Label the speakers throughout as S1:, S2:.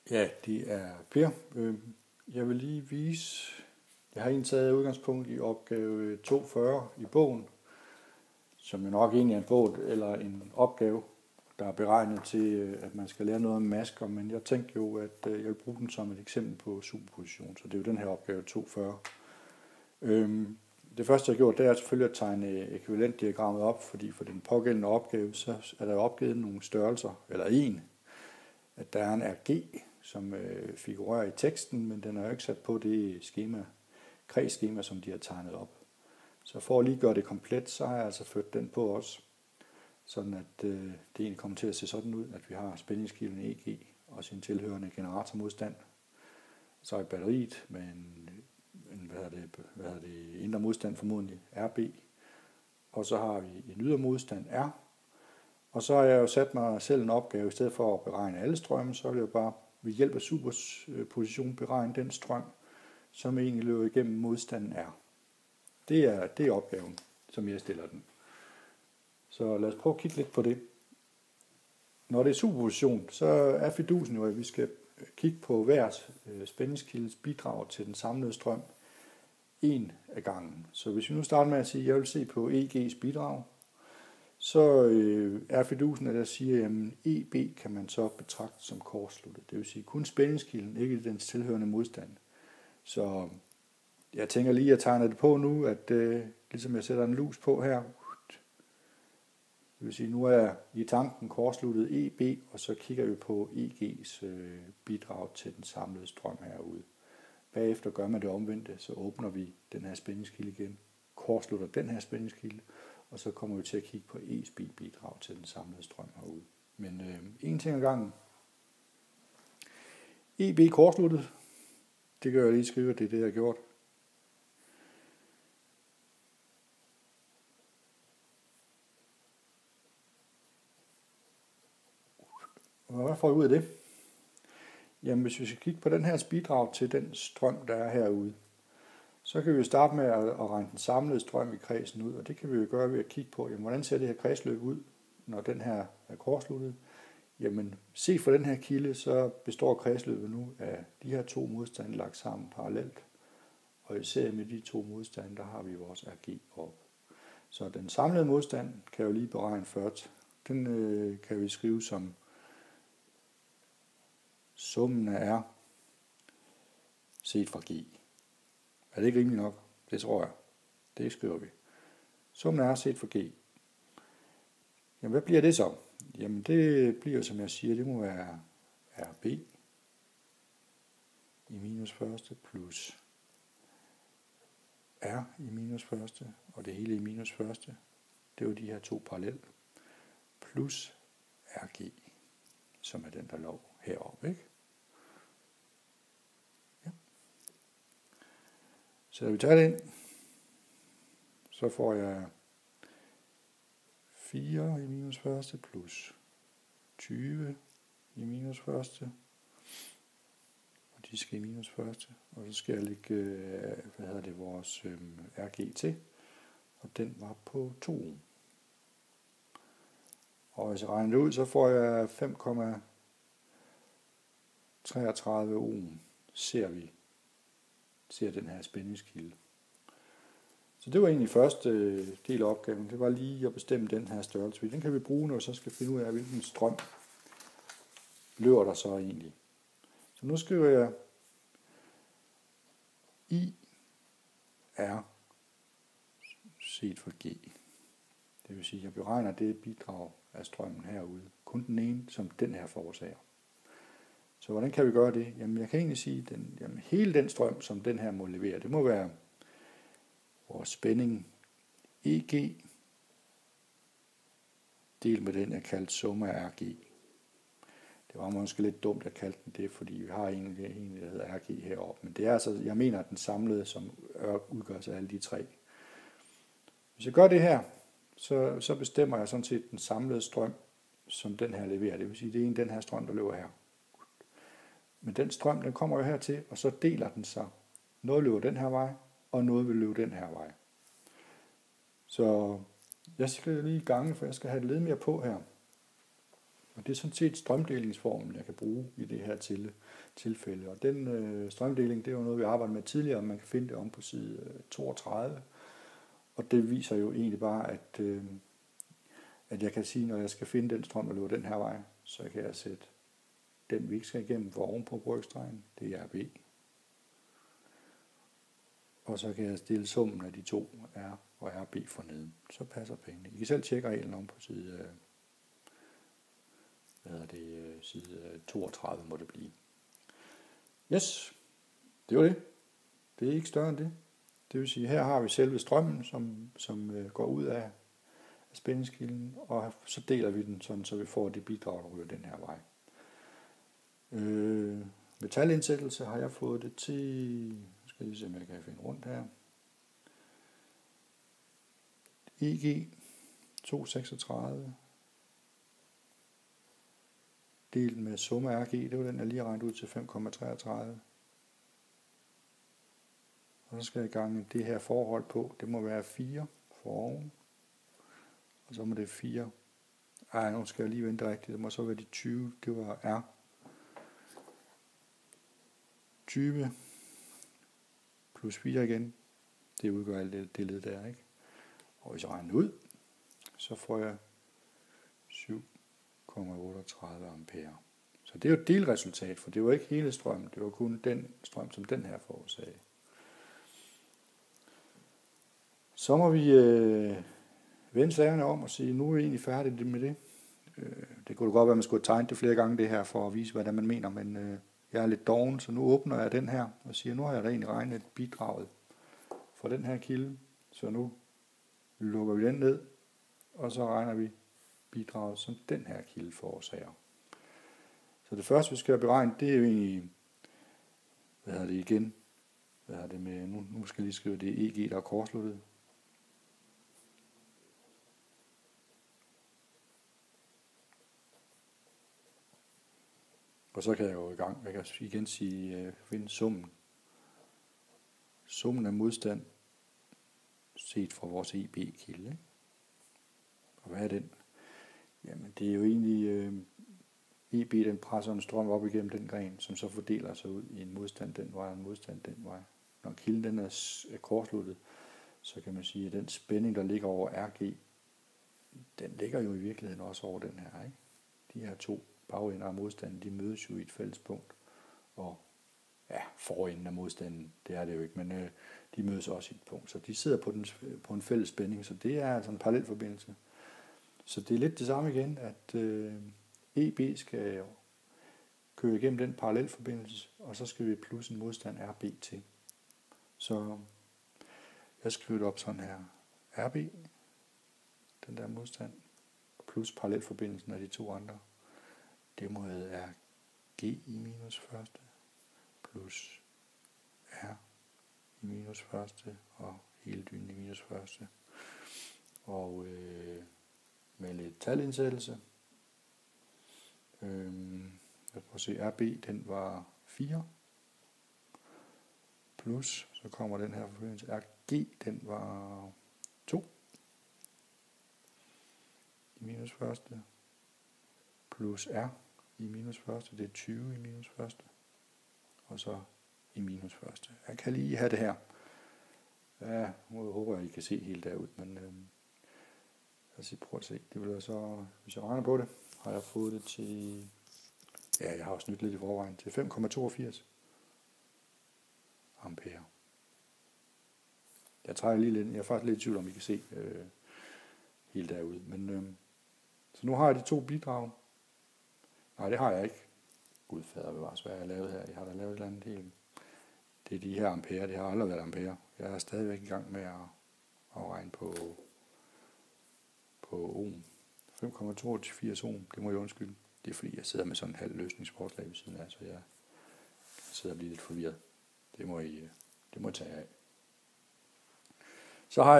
S1: Ja, det er Per. Jeg vil lige vise, jeg har egentlig taget udgangspunkt i opgave 240 i bogen, som jo nok egentlig er en bog eller en opgave, der er beregnet til, at man skal lære noget om masker, men jeg tænkte jo, at jeg vil bruge den som et eksempel på superposition, så det er jo den her opgave 240. Det første jeg har gjort, det er selvfølgelig at tegne ekvivalentdiagrammet op, fordi for den pågældende opgave, så er der opgivet nogle størrelser, eller at der er en RG, som figurerer i teksten, men den er jo ikke sat på det schema, kredsskema, som de har tegnet op. Så for at lige gøre det komplet, så har jeg altså ført den på også, sådan at det egentlig kommer til at se sådan ud, at vi har spændingskilden EG og sin tilhørende generatormodstand. Så er batteriet med en indre modstand formodentlig RB, og så har vi en ydre modstand R. Og så har jeg jo sat mig selv en opgave, i stedet for at beregne alle strømme, så vil jeg bare ved hjælp af superposition beregne den strøm, som egentlig løber igennem modstanden R. Det er opgaven, som jeg stiller den. Så lad os prøve at kigge lidt på det. Når det er superposition, så er fidusen jo, at vi skal kigge på hver spændingskildes bidrag til den samlede strøm en af gangen. Så hvis vi nu starter med at sige, at jeg vil se på EG's bidrag, så er fidusen, at jeg siger, at EB kan man så betragte som kortsluttet. Det vil sige kun spændingskilden, ikke dens tilhørende modstand. Så jeg tænker lige, at jeg tegner det på nu, at ligesom jeg sætter en lus på her, det vil sige, nu er jeg i tanken kortsluttet EB, og så kigger vi på EG's bidrag til den samlede strøm herude. Bagefter gør man det omvendte, så åbner vi den her spændingskilde igen, kortslutter den her spændingskilde, og så kommer vi til at kigge på E's bidrag til den samlede strøm herude. Men en ting ad gangen. EB kortsluttet, det kan jeg lige skrive, at det er det, jeg har gjort. Og hvad får vi ud af det? Jamen, hvis vi skal kigge på den her bidrag til den strøm, der er herude, så kan vi jo starte med at regne den samlede strøm i kredsen ud, og det kan vi jo gøre ved at kigge på, jamen, hvordan ser det her kredsløb ud, når den her er kortsluttet. Jamen, se for den her kilde, så består kredsløbet nu af de her to modstande lagt sammen parallelt, og især med de to modstande, der har vi vores RG op. Så den samlede modstand kan jeg jo lige beregne først. Den kan vi skrive som summen af R set fra G. Er det ikke rimeligt nok? Det tror jeg. Det skriver vi. Summen af R set fra G. Jamen, hvad bliver det så? Jamen, det bliver, som jeg siger, det må være RB i minus første plus R i minus første, og det hele i minus første. Det er jo de her to parallelle. Plus RG, som er den, der lå heroppe, ikke? Ja. Så når vi tager det ind, så får jeg 4 i minus første plus 20 i minus første, og de skal i minus første, og så skal jeg lægge, vores RG til, og den var på 2. Og hvis jeg regner det ud, så får jeg 5,33 ohm, ser den her spændingskilde. Så det var egentlig første del af opgaven. Det var lige at bestemme den her størrelse. Den kan vi bruge, når vi så skal finde ud af, hvilken strøm løber der så egentlig. Så nu skriver jeg I er set for G. Det vil sige, at jeg beregner det bidrag af strømmen herude. Kun den ene, som den her forårsager. Så hvordan kan vi gøre det? Jamen, jeg kan egentlig sige, at hele den strøm, som den her må levere, det må være vores spænding EG delt med den, jeg kaldte summa af RG. Det var måske lidt dumt at kalde den det, fordi vi har en, der hedder RG heroppe. Men det er altså, jeg mener, den samlede, som udgøres af alle de tre. Hvis jeg gør det her, så bestemmer jeg sådan set den samlede strøm, som den her leverer. Det vil sige, det er den her strøm, der løber her. Men den strøm, den kommer jo hertil, og så deler den sig. Noget løber den her vej, og noget vil løbe den her vej. Så jeg skal lige i gange, for jeg skal have et led mere på her. Og det er sådan set strømdelingsformen, jeg kan bruge i det her tilfælde. Og den strømdeling, det er jo noget, vi arbejdede med tidligere, man kan finde det om på side 32. Og det viser jo egentlig bare, at jeg kan sige, når jeg skal finde den strøm, der løber den her vej, så kan jeg sætte den, vi ikke skal igennem, for oven på brøkstregen, det er RB. Og så kan jeg stille summen af de to R og RB for neden. Så passer pengene. I kan selv tjekke reglen om på side, side 32 må det blive. Yes, det var det. Det er ikke større end det. Det vil sige, her har vi selve strømmen, som går ud af spændingskilden, og så deler vi den sådan, så vi får det bidrag, der ryger den her vej. Metalindsættelse har jeg fået det til, nu skal jeg lige se, om jeg kan finde rundt her. EG 236 delt med summe RG, det var den, jeg lige regnet ud til 5,33. Og så skal jeg gange det her forhold på, det må være 4 for oven, og så må det 4. Nu skal jeg lige vente rigtigt, det må så være de 20, det var R. 20 plus 4 igen, det udgør alt det led der, ikke? Og hvis jeg regner ud, så får jeg 7,38 ampere. Så det er jo et delresultat, for det var ikke hele strømmen, det var kun den strøm, som den her forårsagede. Så må vi vende slagerne om og sige, nu er vi egentlig færdige med det. Det kunne godt være, at man skulle tegne det flere gange det her, for at vise, hvad det man mener, men jeg er lidt doven, så nu åbner jeg den her og siger, nu har jeg da egentlig regnet bidraget fra den her kilde, så nu lukker vi den ned, og så regner vi bidraget, som den her kilde forårsager. Så det første, vi skal beregne, det er jo egentlig, nu skal jeg lige skrive, det er EG, der er kortsluttet. Og så kan jeg jo i gang, jeg kan igen sige, finde summen. Summen af modstand set fra vores EB-kilde. Og hvad er den? Jamen det er jo egentlig, EB den presser en strøm op igennem den gren, som så fordeler sig ud i en modstand den vej og en modstand den vej. Når kilden den er kortsluttet, så kan man sige, at den spænding, der ligger over RG, den ligger jo i virkeligheden også over den her, ikke? De her to bagender af modstanden, de mødes jo i et fælles punkt. Og ja, forenden af modstanden, det er det jo ikke, men de mødes også i et punkt. Så de sidder på en fælles spænding, så det er altså en parallelforbindelse. Så det er lidt det samme igen, at EB skal køre igennem den parallelforbindelse, og så skal vi plusse en modstand RB til. Så jeg skriver det op sådan her. RB, den der modstand, plus parallelforbindelsen af de to andre. Det må være G i minus første, plus R i minus første, og hele dynen i minus første. Og med lidt talindsættelse. Jeg prøver at se, RB, den var 4. Plus, så kommer den her forbindelse, RG, den var 2. I minus første. Plus R i minus første, det er 20 i minus første. Og så i minus første. Jeg kan lige have det her. Ja, nu håber jeg, I kan se helt derud, men lad os prøve at se. Det vil så, hvis jeg regner på det, har jeg fået det til, ja, jeg har jo snydt lidt i forvejen, til 5,82 ampere. Jeg trækker lige lidt, jeg er faktisk lidt i tvivl om, I kan se helt derude, men så nu har jeg de to bidrag. Nej, det har jeg ikke. Gud fader bevares, hvad jeg har lavet her. Jeg har da lavet et eller andet helt. Det er de her ampere, det har aldrig været ampere. Jeg er stadigvæk i gang med at regne på ohm. 5,82 ohm, det må jeg undskylde. Det er fordi, jeg sidder med sådan en halv løsningsforslag ved siden af, så jeg sidder og bliver lidt forvirret. Det må I tage af. Så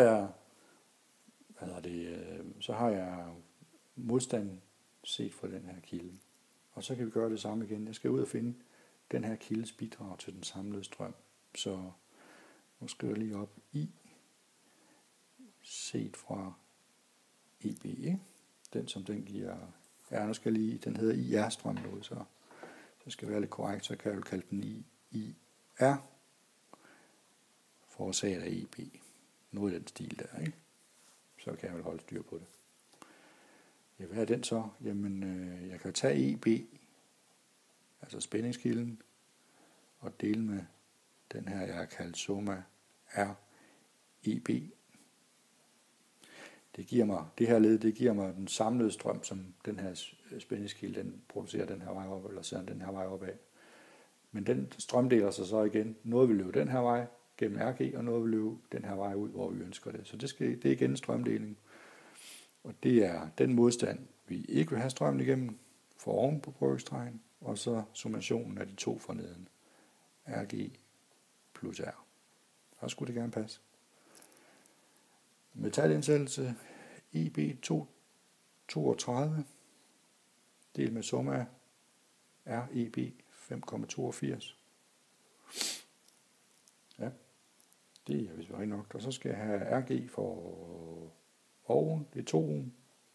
S1: har jeg, modstanden set fra den her kilde. Og så kan vi gøre det samme igen. Jeg skal ud og finde den her kildes bidrag til den samlede strøm. Så nu skriver jeg lige op I set fra EB, ikke? Den som den giver Ja, nu skal lige, den hedder IR-strøm nu, så skal det være lidt korrekt, så kan jeg jo kalde den IR, forårsaget af EB. Noget i den stil der, ikke? Så kan jeg vel holde styr på det. Ja, hvad er den så? Jamen, jeg kan tage EB, altså spændingskilden, og dele med den her, jeg har kaldt summa REB. Det her led, det giver mig den samlede strøm, som den her spændingskilde, den producerer den her vej op, eller sender den her vej opad. Men den strømdeler sig så igen. Noget vil løbe den her vej gennem RG, og noget vil løbe den her vej ud, hvor vi ønsker det. Så det er igen strømdeling. Og det er den modstand, vi ikke vil have strømmen igennem, for oven på brøkstregen, og så summationen af de to for neden. RG plus R. Så skulle det gerne passe. Metalindsættelse EB232 delt med summa REB 5,82. Ja, det er vist rigtig nok. Og så skal jeg have RG for oven, det er 2 ohm,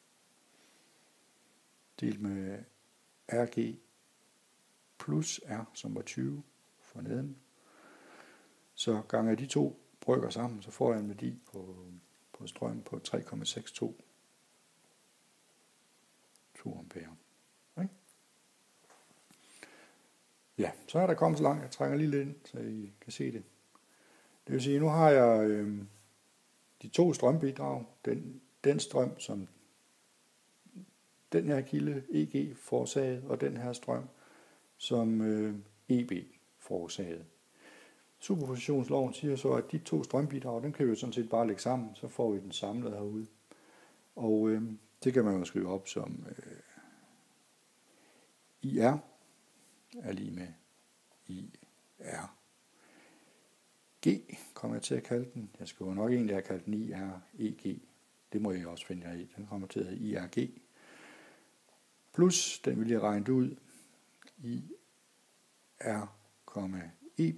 S1: delt med RG plus R, som var 20 for neden. Så ganger de to brøker sammen, så får jeg en værdi på strøm på 3,62 ampere. Okay. Ja, så er der kommet så langt. Jeg trænger lige lidt ind, så I kan se det. Det vil sige, nu har jeg de to strømbidrag. Den strøm, som den her kilde EG forårsaget, og den her strøm, som EB forårsaget. Superpositionsloven siger så, at de to strømbidrag, dem kan vi jo sådan set bare lægge sammen, så får vi den samlet herude. Og det kan man jo skrive op som IR er lige med IRG, kommer jeg til at kalde den. Jeg skal jo nok egentlig have kaldt den IREG. Det må jeg også finde jer i. Den kommer til at hedde IRG. Plus, den vil jeg regne ud, IR,EB.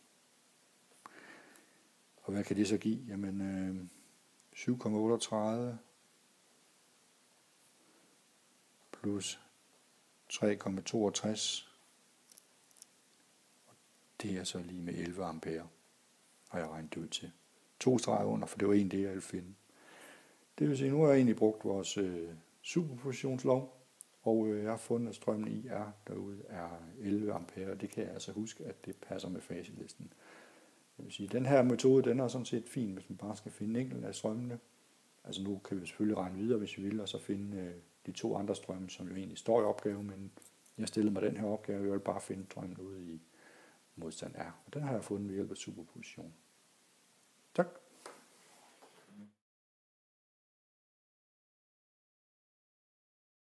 S1: Og hvad kan det så give? Jamen 7,38 plus 3,62. Det er så lige med 11 ampere, har jeg regnet det ud til. 2 streger under, for det var egentlig det, jeg ville finde. Det vil sige, nu har jeg egentlig brugt vores superpositionslov, og jeg har fundet, at strømmen IR derude er 11 ampere, og det kan jeg altså huske, at det passer med facitlisten. Det vil sige, den her metode, den er sådan set fin, hvis man bare skal finde en enkelt af strømmene. Altså nu kan vi selvfølgelig regne videre, hvis vi vil, og så finde de to andre strømme, som jo egentlig står i opgaven, men jeg stillede mig den her opgave, jeg vil bare finde strømmen ude i modstand R. Og den har jeg fundet ved hjælp af superposition. Tak.